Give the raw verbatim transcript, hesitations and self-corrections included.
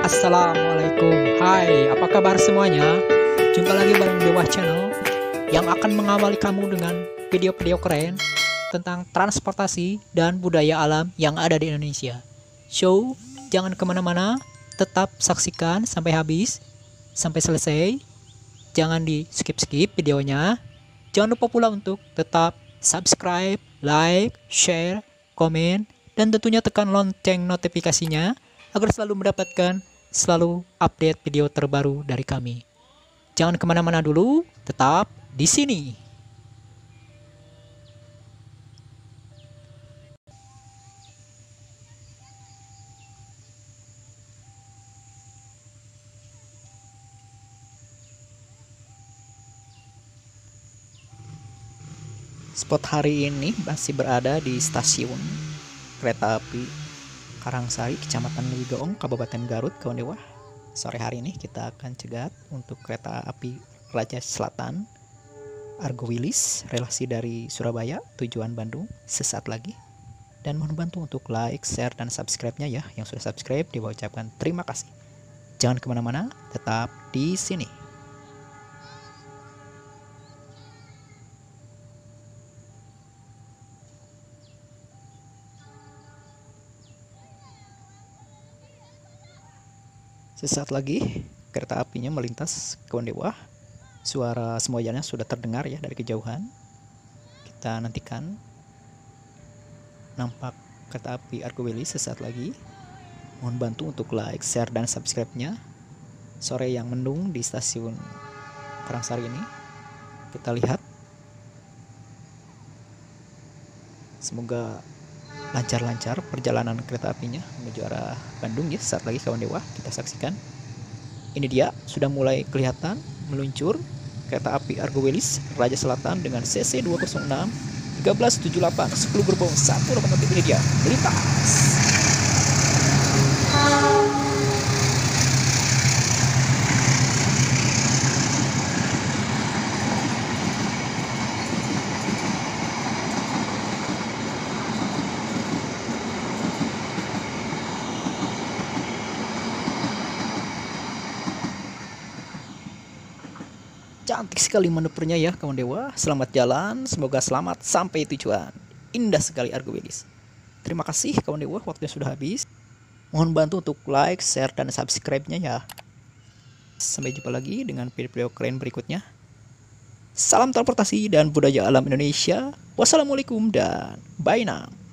Assalamualaikum. Hai, apa kabar semuanya? Jumpa lagi bareng Dewa Channel yang akan mengawali kamu dengan video-video keren tentang transportasi dan budaya alam yang ada di Indonesia. So, jangan kemana-mana, tetap saksikan sampai habis, sampai selesai. Jangan di skip-skip videonya. Jangan lupa pula untuk tetap subscribe, like, share, komen, dan tentunya tekan lonceng notifikasinya agar selalu mendapatkan selalu update video terbaru dari kami. Jangan kemana-mana dulu, tetap di sini. Spot hari ini masih berada di stasiun kereta api Karangsari, Kecamatan Lewigoong, Kabupaten Garut, kawan dewa. Sore hari ini kita akan cegat untuk kereta api Raja Selatan Argo Wilis, relasi dari Surabaya, tujuan Bandung, sesaat lagi. Dan mohon bantu untuk like, share, dan subscribe-nya ya. Yang sudah subscribe, dibawa ucapkan terima kasih. Jangan kemana-mana, tetap di sini. Sesaat lagi kereta apinya melintas, kawan dewa. Suara semuanya sudah terdengar ya dari kejauhan. Kita nantikan nampak kereta api Argo Wilis sesaat lagi. Mohon bantu untuk like, share, dan subscribe-nya. Sore yang mendung di stasiun Karangsari ini. Kita lihat. Semoga lancar-lancar perjalanan kereta apinya menuju arah Bandung ya. Saat lagi kawan dewa, kita saksikan. Ini dia sudah mulai kelihatan meluncur kereta api Argo Wilis Raja Selatan dengan C C dua nol enam tiga belas tujuh delapan sepuluh gerbong satu lokomotif. Ini dia melintas. Cantik sekali manuvernya ya kawan dewa. Selamat jalan, semoga selamat sampai tujuan. Indah sekali Argo Wilis. Terima kasih kawan dewa, waktunya sudah habis. Mohon bantu untuk like, share, dan subscribe-nya ya. Sampai jumpa lagi dengan video-video keren berikutnya. Salam transportasi dan budaya alam Indonesia. Wassalamualaikum dan bye now.